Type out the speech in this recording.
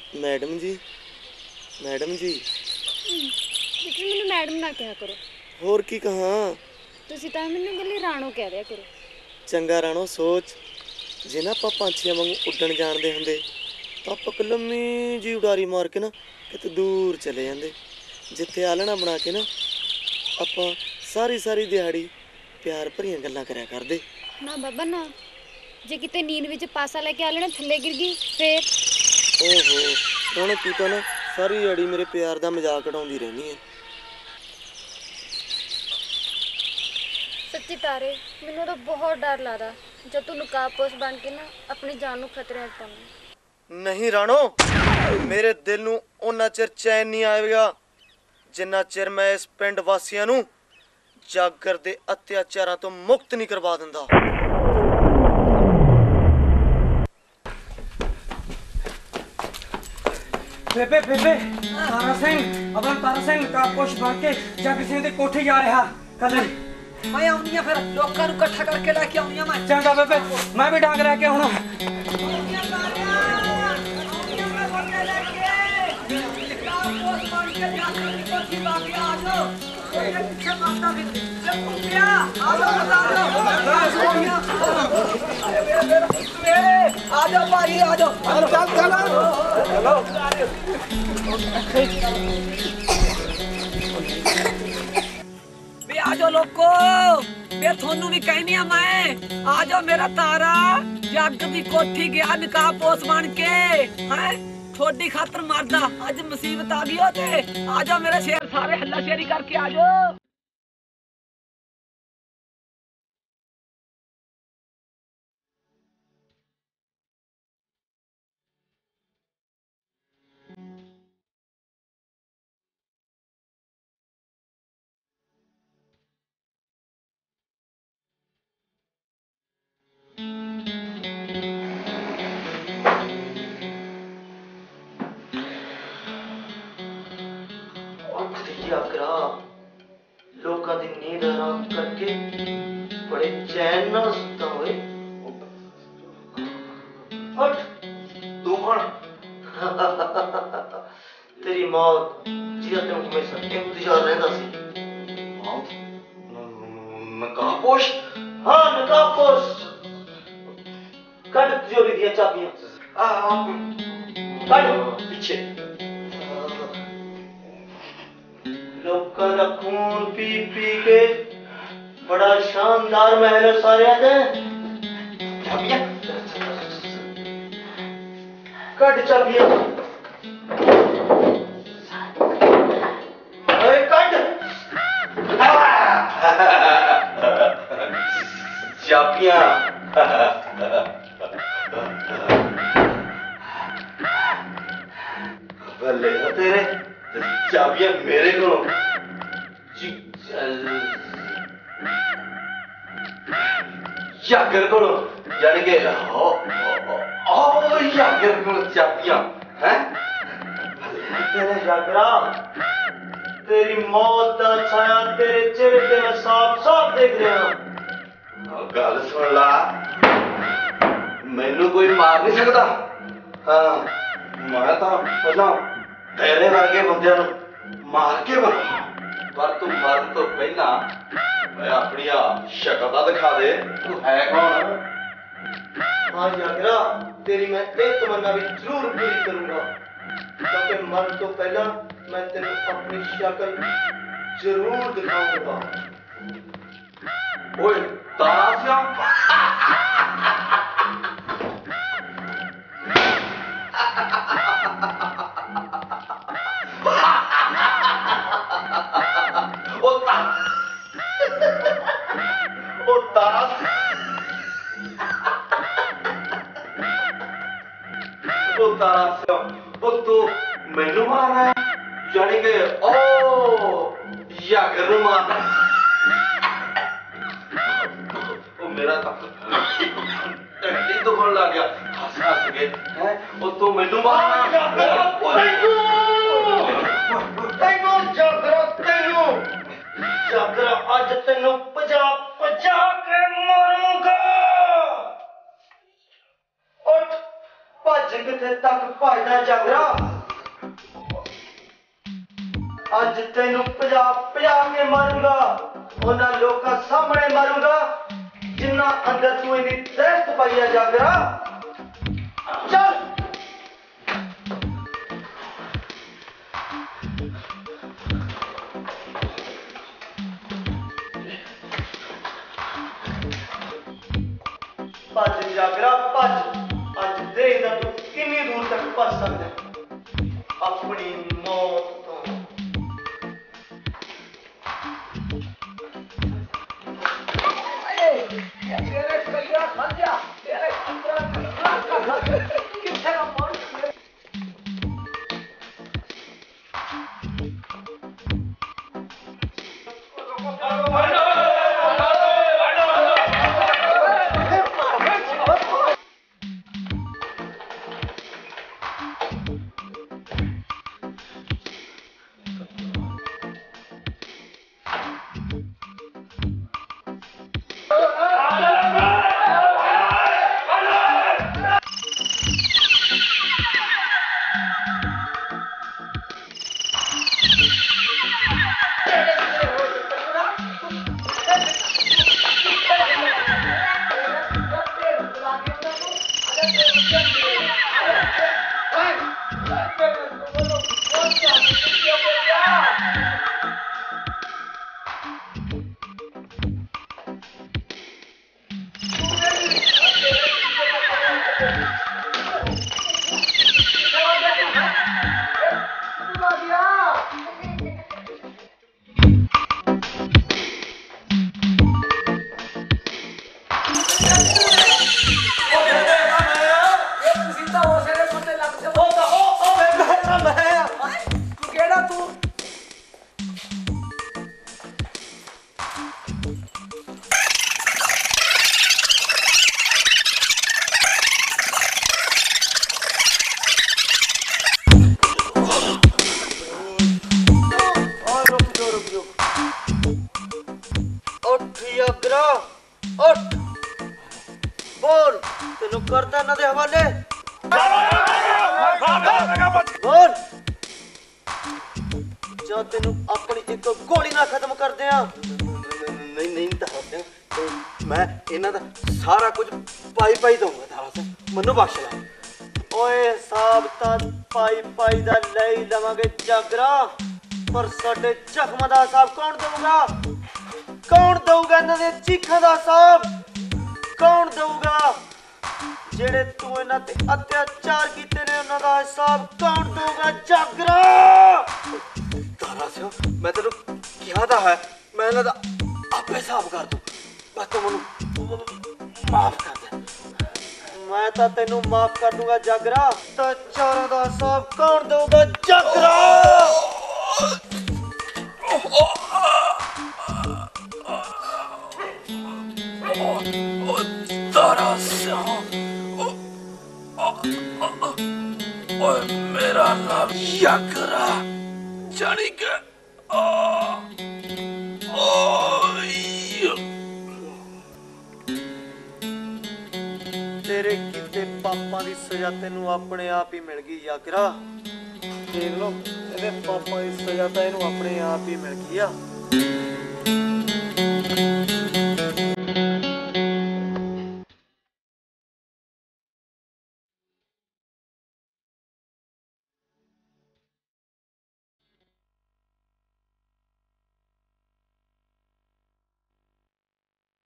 Madam जी, madam जी। ਤੁਸੀਂ ਮੈਨੂੰ madam ਨਾ ਕਿਹਾ ਕਰੋ। होर की कहा? ਤੁਸੀਂ ਤਾਂ ਮੈਨੂੰ ਗੱਲੀ ਰਾਣੋ ਕਹਿ ਦਿਆ ਕਰੋ। चंगा राणो सोच, जे ना ਆਪਾਂ ਪੰਛੀਆਂ ਵਾਂਗੂ ਉੱਡਣ ਜਾਣਦੇ ਹੁੰਦੇ ਤਾਂ ਆਪਾਂ ਇੱਕ ਲੰਮੀ ਜੀ ਉਡਾਰੀ ਮਾਰ ਕੇ ਨਾ ਕਿਤੇ ਦੂਰ ਚਲੇ ਜਾਂਦੇ, ਜਿੱਥੇ ਆਲਣਾ ਬਣਾ ਕੇ ਨਾ ਆਪਾਂ ਸਾਰੀ ਸਾਰੀ ਦਿਹਾੜੀ ਪਿਆਰ ਭਰੀਆਂ ਗੱਲਾਂ ਕਰਿਆ ਕਰਦੇ। ਨਾ ਬਾਬਾ ਨਾ, ਜੇ ਕਿਤੇ ਨੀਂਦ ਵਿੱਚ ਪਾਸਾ ਲੈ ਕੇ ਆਲਣਾ ਥੱਲੇ ਗਿਰ ਗਈ ਫੇਰ? ਓਹੋ ਰਾਣੋ, ਤੂੰ ਤਾਂ ਨਾ ਸਾਰੀ ਦਿਹਾੜੀ ਮੇਰੇ ਪਿਆਰ ਦਾ ਮਜ਼ਾਕ ਉਡਾਉਂਦੀ ਰਹਿੰਦੀ ਹੈ। ਸੱਚੀ ਤਾਰੇ, ਮੈਨੂੰ ਤਾਂ ਬਹੁਤ ਡਰ ਲੱਗਦਾ ਜਦ ਤੂੰ ਨਕਾਬਪੋਸ਼ ਬਣ ਕੇ ਨਾ ਆਪਣੀ ਜਾਨ ਨੂੰ ਖਤਰੇ ਵਿੱਚ ਪਾਉਂਦਾ। ਨਹੀਂ ਰਾਣੋ, ਮੇਰੇ ਦਿਲ ਨੂੰ ਉਹਨਾਂ ਚਿਰ ਚੈਨ ਨਹੀਂ ਆਏਗਾ ਜਿੰਨਾ ਚਿਰ ਮੈਂ ਇਸ ਪਿੰਡ ਵਾਸੀਆਂ ਨੂੰ ਜਾਗਰ ਦੇ ਅਤਿਆਚਾਰਾਂ ਤੋਂ ਮੁਕਤ ਨਹੀਂ ਕਰਵਾ ਦਿੰਦਾ। ਬੇਬੇ ਤਾਰਾ ਸਿੰਘ, ਆਪਣਾ ਤਾਰਾ ਸਿੰਘ ਨਕਾਬਪੋਸ਼ ਬਣ ਕੇ ਜੱਗ ਸਿੰਘ ਦੇ ਕੋਠੇ ਜਾ ਰਿਹਾ ਕੱਲੇ। ਮੈਂ ਆਉਣੀ ਆ, ਫਿਰ ਲੋਕਾਂ ਨੂੰ ਇਕੱਠਾ ਕਰਕੇ ਲੈ ਕੇ ਆਉਣੀ ਆ ਮੈਂ। ਚੰਗਾ ਬੇਬੇ, ਮੈਂ ਵੀ ਡਾਂਗ ਲੈ ਕੇ ਆਉਣਾ। आजो भाई आजो, चल चलो बे आजो लोको, बे थोनू भी कहनी है मैं, आजो मेरा तारा जग दी कोठी गया नकाबपोश बन के, हैं थोड़ी खातर मरदा, अज मुसीबत आ गई हो ते आजो मेरे शेर सारे हल्ला शेरी करके आजो। जागरा लोकां दी नींद हराम करके बड़े चैन नाल सुता होए। उठ तू कौन? तेरी मौत जिया तेनू हमेशा इंतजार रहंदा सी। मौत? नकाबपोश? हाँ नकाबपोश। कट तिजोरी दियां चाबियां। कट पीछे। लोकां दा खून पी पी के बड़ा शानदार महल है सारे दे। चाबियां कट चाबियां। अरे कट चाबियां। बल्ले हो तेरे, चाबियां मेरे को। जागर को यानी के जागर को चाबियां हैं तेरे जागरा, तेरी मौत का छाया तेरे चेहरे पे मैं साफ साफ देख रहा। गल सुन ला, मैनू कोई मार नहीं सकता। हाँ मैं तो पहला तेरे वर्गे बंदे मार के बना, पर तू मरन तो पहला मैं अपनी शक्ल तो दिखा दे, तू है कौन? हाँ जागरा, तेरी मैं एक तमन्ना भी जरूर पूरी करूंगा, क्योंकि मरन तो पहला मैं तेरे अपनी शक्ल जरूर दिखाऊंगा। ओए तारा तू मैनू मार रहा है, यानी कि जागर मारना। मेरा टट्टी दुखन लग गया, हस हस के है तू मैनू मार जागरा अज तेनू पजा पजा के मारूंगा। उठ भज ਅੱਜ ਕਿੱਥੇ ਤੱਕ ਭਜਦਾ ਜਾਗਰਾ ਅੱਜ ਤੈਨੂੰ ਭਜਾ ਕੇ ਮਾਰੂੰਗਾ ਉਹਨਾਂ ਲੋਕਾਂ ਸਾਹਮਣੇ ਮਾਰੂੰਗਾ ਜਿੰਨਾ ਅੰਦਰ ਤੂੰ ਇੰਨੀ ਦਹਿਸ਼ਤ ਪਾਈ ਆ ਜਾਗਰਾ ਚੱਲ ਭੱਜ ਜਾਗਰਾ ਭੱਜ ਅੱਜ ਦੇਖਦਾ ਤੂੰ ਕਿੰਨੀ ਦੂਰ ਤੱਕ ਭੱਜ ਸਕਦਾ ਹੈ ਆਪਣੀ ਮੌਤ ਤੋਂ तेरे कलिया खा जा तेरे अंदर किथे का मर करता ना दे हवाले बोल जो तेनू अपनी एक गोली ना खत्म कर दिया नहीं नहीं दस मैं इन्हां दा सारा कुछ पाई दूंगा थारा से मनु बख्श ला ओए हिसाब तां पाई दा ले लवांगे जागरा पर साडे जख्म दा हिसाब कौन दऊगा इन्हां दे चीखां दा हिसाब कौन दऊगा जेड़े तू इन्हां ते अत्याचार कीते ने उन्हां दा हिसाब कौन दूगा जागरा तारा सिओ मैं तेनू किहा दा है मैं इन्हां दा आपे हिसाब कर दूं बस तू मैनू माफ कर दे मैं तां तेनू माफ कर दूंगा जागरा तां चारां दा हिसाब कौन दूगा जागरा तारा सिओ ओए मेरा नाम जागरा जानी के तेरे किते पापा दी सजा तेनू अपने आप ही मिल गई जागरा देख लो तेरे पापा दी सजा तो इनू अपने आप ही मिल गई आ